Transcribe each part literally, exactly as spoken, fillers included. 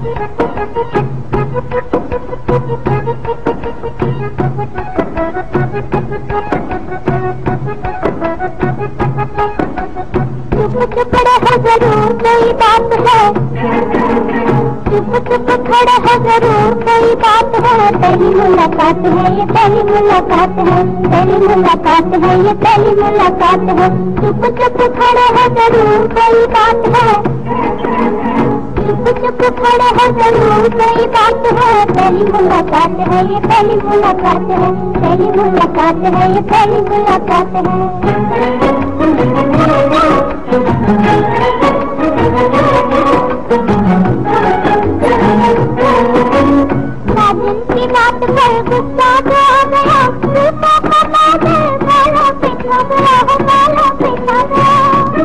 चुप रहो जरूर कोई बात है, चुप चुप खड़े हो जरूर कोई बात है। पहली मुलाकात है ये पहली मुलाकात है, पहली मुलाकात है ये पहली मुलाकात है। चुप चुप खड़े हो जरूर कोई बात है, चुप चुप खड़े हो जरूर कोई बात है। पहली मुलाकात है ये पहली मुलाकात है, पहली मुलाकात है ये पहली मुलाकात है। साजन की बात पर गुस्सा जो आ गया, गुस्सा का बादल गालों पे छा गया, गालों पे छा गया।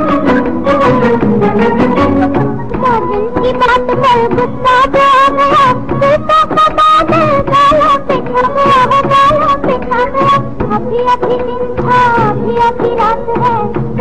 साजन की बात पर गुस्सा जो आ गया, गुस्सा का बादल गालों पे छा गया, गालों पे छा गया। अभी अभी दिन था अभी अभी रात है,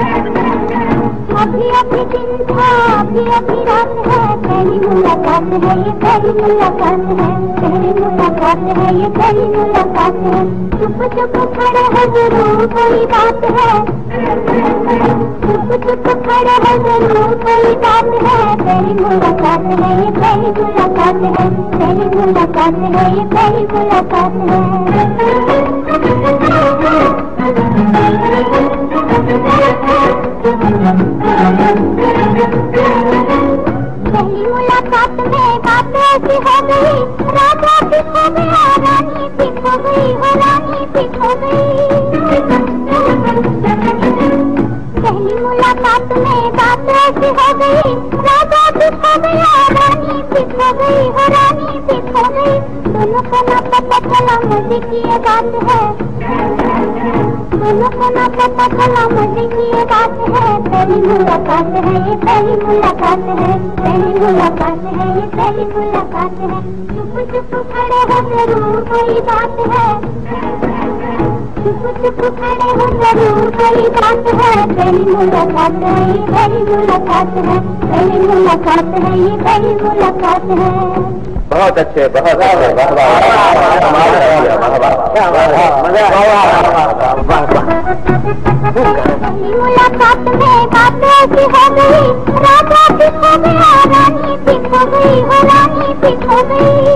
अभी अभी दिन था अभी अभी रात है। पहली मुलाकात है ये पहली मुलाकात है, पहली मुलाकात है ये पहली मुलाकात है। चुप चुप खड़े हो जरूर कोई बात है, चुप चुप खड़े हो जरूर कोई बात है। पहली मुलाकात है ये पहली मुलाकात है, पहली मुलाकात है ये पहली मुलाकात है। पहली मुलाकात में बात ऐसी हो गई, राजा भी खो गया रानी भी खो गई, हो रानी भी खो गई। पहली मुलाकात में बात ऐसी हो गई, राजा भी खो गया रानी भी खो गई, हो रानी भी खो गई। दोनों को ना पता चला मुझे की ये बात है, दोनों को ना पता चला मुझे की ये बात है। पहली मुलाकात है ये पहली मुलाकात है, पहली मुलाकात है ये पहली मुलाकात है। चुप चुप खड़े हो जरूर कोई बात है, चुप चुप खड़े हो जरूर कोई बात है। पहली मुलाकात है ये पहली मुलाकात है, पहली मुलाकात है ये पहली मुलाकात है। बहुत अच्छे, बहुत अच्छे, पहली मुलाकात में बात ऐसी हो गई, राजा भी खो गया रानी भी खो गई, हो रानी भी खो गई।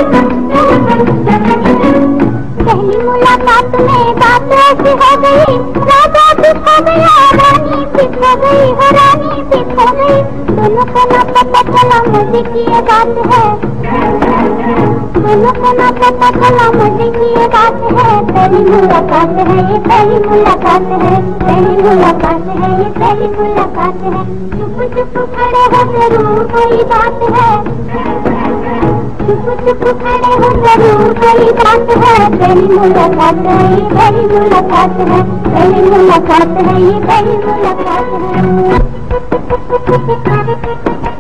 पहली मुलाकात में बात ऐसी हो गई, राजा भी खो गया रानी भी खो गई, हो रानी भी खो गई। दोनों को ना पता चला मुझे की ये बात है, दोनों को ना पता चला मुझे की ये बात है। पहली मुलाकात है ये पहली मुलाकात है, पहली मुलाकात है ये पहली मुलाकात है। चुप चुप खड़े हो जरूर कोई बात है, चुप चुप खड़े हो जरूर कोई बात है। पहली मुलाकात है ये पहली मुलाकात है, पहली मुलाकात है ये पहली मुलाकात है।